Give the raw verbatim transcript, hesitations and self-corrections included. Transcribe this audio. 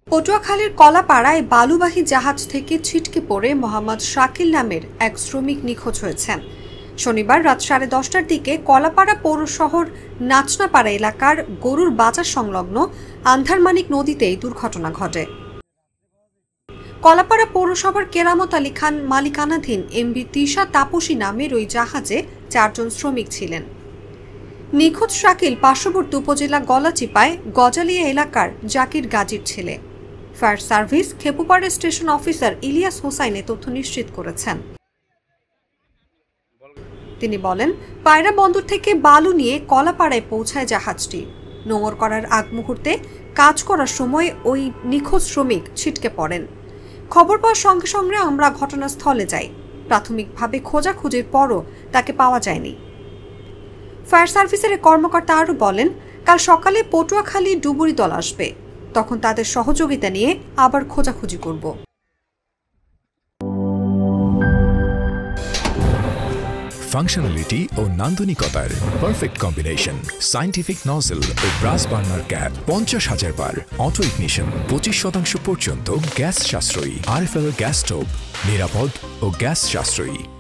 পটুয়াখালীর কলাপাড়ায় বালুবাহী জাহাজ থেকে ছিটকে পড়ে মোহাম্মদ শাকিল নামের এক শ্রমিক নিখোঁজ হয়েছেন। শনিবার রাত সাড়ে দশটার দিকে কলাপাড়া পৌর শহর নাচনাপাড়া এলাকার গরুর বাজার সংলগ্ন আন্ধারমানিক নদীতে এই দুর্ঘটনা ঘটে। কলাপাড়া পৌরসভার কেরামত আলী খান মালিকানাধীন এমভি তিশা তাপসী নামের ওই জাহাজে চারজন শ্রমিক ছিলেন। নিখোঁজ শাকিল পার্শ্ববর্তী উপজেলা গলাচিপায় গজালিয়া এলাকার জাকির গাজীর ছেলে। Fire service Khepupara station officer Ilias Hossain এ তথ্য নিশ্চিত করেছেন। তিনি বলেন, পায়রা বন্দর থেকে বালু নিয়ে কলাপাড়ায় পৌঁছায় জাহাজটি। নোঙর করার আগ মুহূর্তে কাজ করার সময় ওই নিখোঁজ শ্রমিক ছিটকে পড়েন। খবর পাওয়ার সঙ্গে সঙ্গে আমরা ঘটনাস্থলে যাই। প্রাথমিকভাবে খোঁজাখুঁজির পরও তাকে পাওয়া যায়নি। ফায়ার সার্ভিসের কর্মকর্তা আরও বলেন, কাল সকালে পটুয়াখালী ডুবুরি দল আসবে, তখন তাদের সহযোগিতা নিয়ে আবার খোঁজাখুঁজি করব। ফাংশনালিটি ও নান্দনিকতার পারফেক্ট কম্বিনেশন। সায়েন্টিফিক নজল ও ব্রাস বার্নার ক্যাপ পঞ্চাশ হাজার বার অটো ইগনিশন, পঁচিশ শতাংশ পর্যন্ত গ্যাস সাশ্রয়ী। আরএফএল গ্যাস স্টোভ নিরাপদ ও গ্যাস সাশ্রয়ী।